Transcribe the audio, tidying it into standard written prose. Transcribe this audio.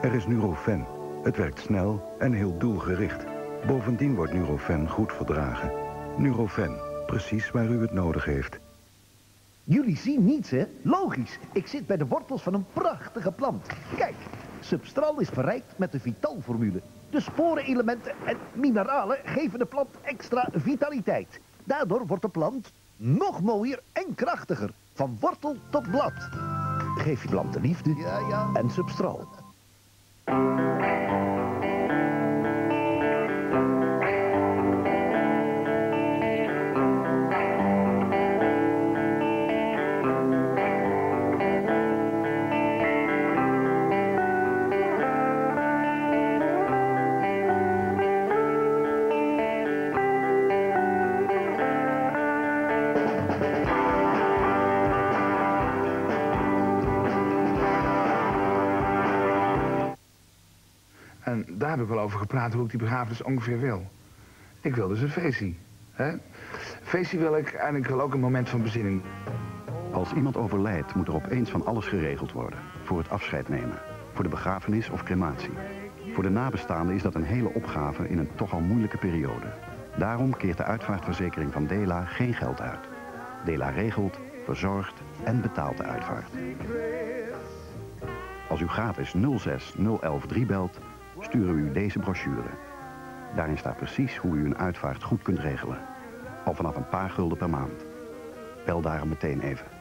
Er is Nurofen. Het werkt snel en heel doelgericht. Bovendien wordt Nurofen goed verdragen. Nurofen, precies waar u het nodig heeft. Jullie zien niets, hè? Logisch. Ik zit bij de wortels van een prachtige plant. Kijk, Substral is verrijkt met de Vitalformule. De sporenelementen en mineralen geven de plant extra vitaliteit. Daardoor wordt de plant nog mooier en krachtiger. Van wortel tot blad. Geef je plant de liefde en Substral. En daar heb ik wel over gepraat hoe ik die begrafenis ongeveer wil. Ik wil dus een feestje. Hè? Feestje wil ik en ik wil ook een moment van bezinning. Als iemand overlijdt moet er opeens van alles geregeld worden. Voor het afscheid nemen, voor de begrafenis of crematie. Voor de nabestaanden is dat een hele opgave in een toch al moeilijke periode. Daarom keert de uitvaartverzekering van DELA geen geld uit. DELA regelt, verzorgt en betaalt de uitvaart. Als u gratis 06 011 3 belt, sturen we u deze brochure. Daarin staat precies hoe u een uitvaart goed kunt regelen. Al vanaf een paar gulden per maand. Bel daarom meteen even.